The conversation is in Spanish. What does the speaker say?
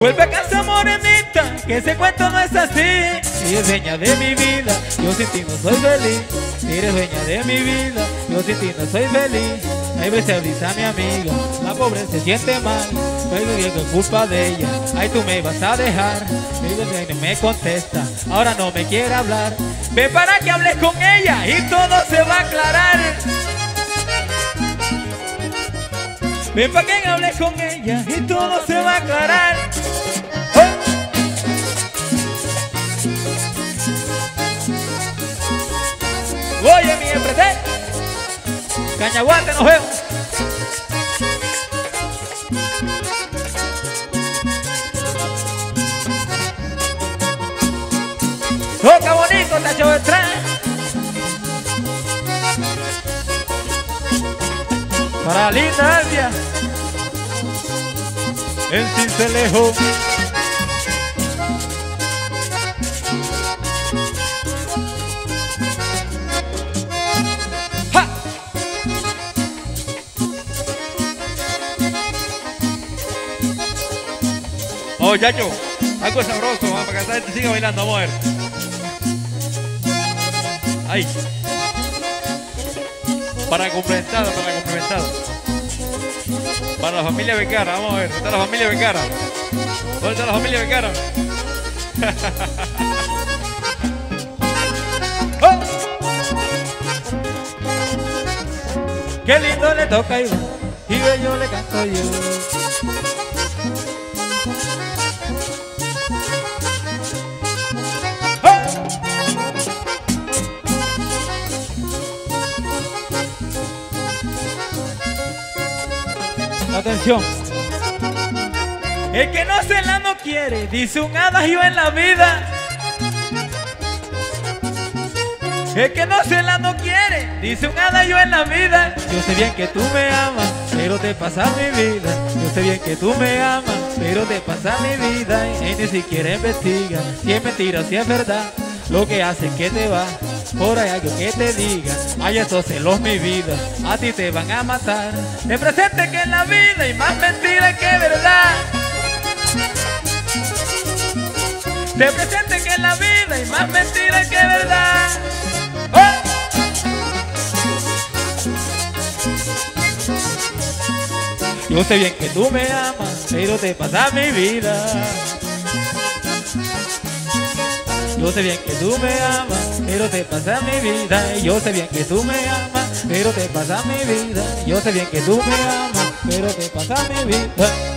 Vuelve a casa morenita, que ese cuento no es así. Eres dueña de mi vida, yo sin ti no soy feliz. Eres dueña de mi vida, yo sin ti no soy feliz. Ay, se brisa mi amiga, la pobre se siente mal. Ay, que es culpa de ella, ay, tú me vas a dejar. Ay, no me contesta, ahora no me quiere hablar. Ven para que hables con ella y todo se va a aclarar. Ven para que hables con ella y todo se va a aclarar. Oye, mi empresa, Cañaguate, nos vemos. Toca bonito, tacho de atrás. Para linda Albia, en Cincelejo. ¡Ja! Oh, Yacho, algo sabroso, para que esta gente siga bailando, vamos a ver. Ahí. Para complementado, para complementado. Para la familia Becara, vamos a ver. ¿Dónde está la familia Becara? ¿Dónde está la familia Becara? ¡Oh! Qué lindo le toca a Iván y bello le canto yo. Atención. El que no se la no quiere, dice un adagio en la vida. El que no se la no quiere, dice un adagio en la vida. Yo sé bien que tú me amas, pero te pasa mi vida. Yo sé bien que tú me amas, pero te pasa mi vida. Y ni siquiera investiga si es mentira o si es verdad. Lo que hace es que te va por ahí algo que te diga. Ay, estos celos mi vida, a ti te van a matar. Te presente que en la vida hay más mentira que verdad. Te presente que en la vida hay más mentira que verdad. ¡Oh! Yo sé bien que tú me amas, pero te pasa mi vida. Yo sé bien que tú me amas, pero te pasa mi vida. Yo sé bien que tú me amas, pero te pasa mi vida. Yo sé bien que tú me amas, pero te pasa mi vida.